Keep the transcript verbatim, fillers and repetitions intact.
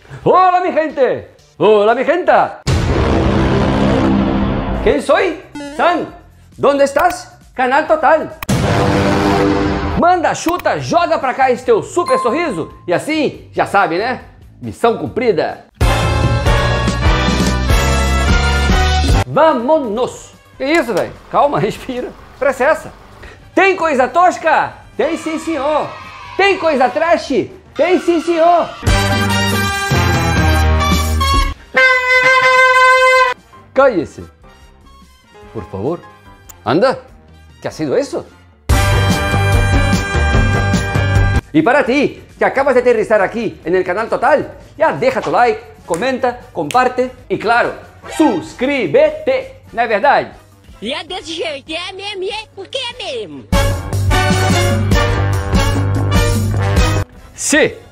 Hola mi gente, hola mi gente. Quem soy? San. ¿Dónde estás? Canal Total. Manda, chuta, joga pra cá esse teu super sorriso e assim, já sabe, né? Missão cumprida. Vamonos! Que isso, velho? Calma, respira. Processa. Tem coisa tosca? Tem sim, senhor. Tem coisa trash? Tem sim, senhor. Cállese. Por favor. Anda. ¿Qué ha sido eso? Y para ti, que acabas de aterrizar aquí en el canal Total, ya deja tu like, comenta, comparte y claro, suscríbete, não é verdade? E é desse jeito, é mesmo, é porque é mesmo. Sim!